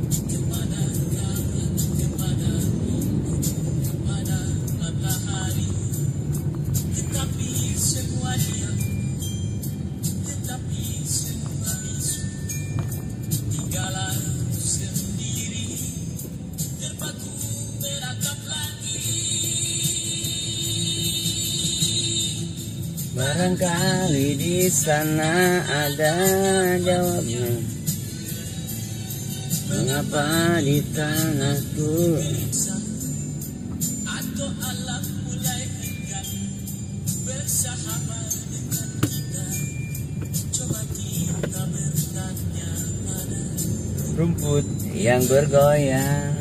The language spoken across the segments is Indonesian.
Barangkali di sana ada jawabnya. Mengapa di tanahku atau alam mulai enggan bersahabat dengan kita? Coba kita bertanya pada rumput yang bergoyang.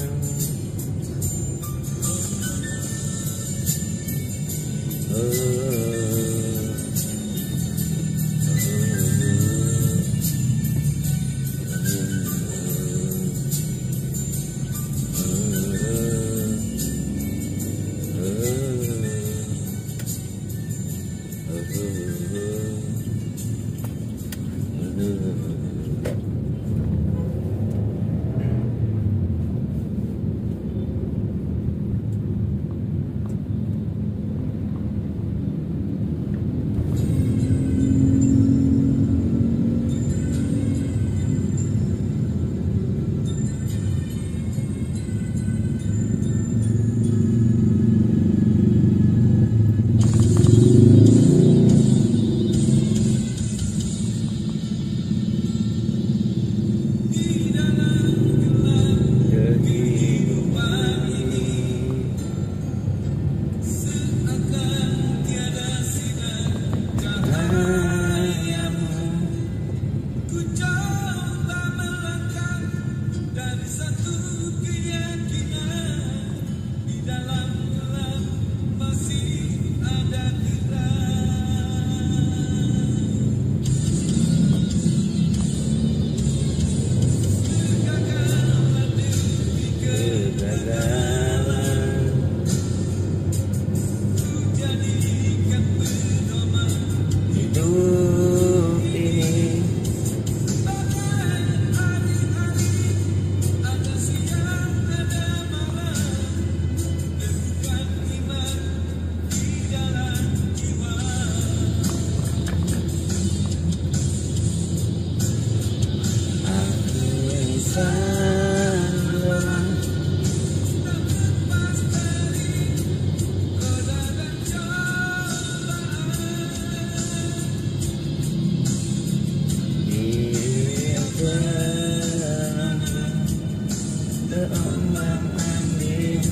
Terombang-ambing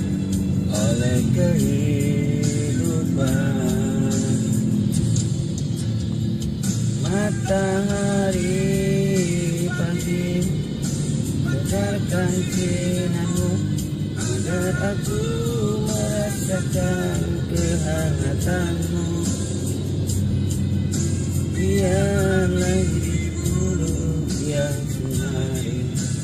oleh kehidupan. Matahari pagi tegarkan sinarmu agar aku merasakan kehangatanmu. Biarlah diriku yang sunari.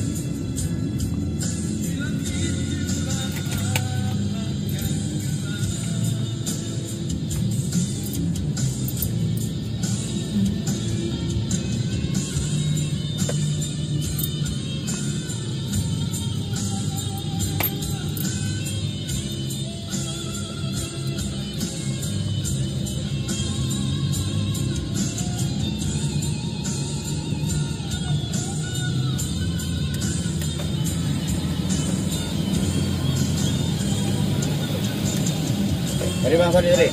Dari Bang Sony tadi.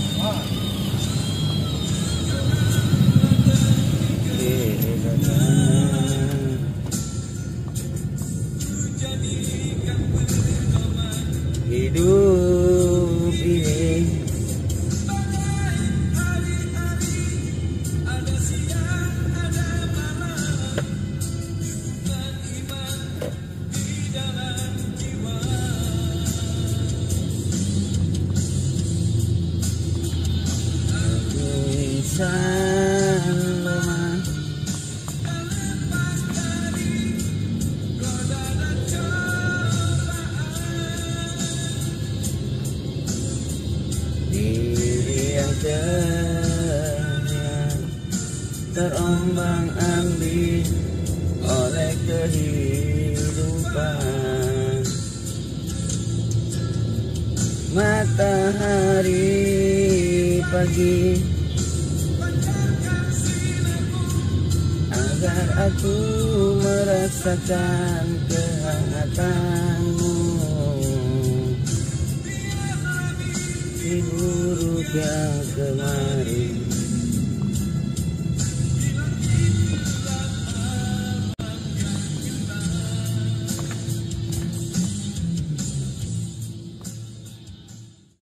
Hidup ini lemah, diri yang terombang-ambing oleh kehidupan. depan. Matahari pagi agar aku merasakan kehangatanmu. Si buruk yang kemarin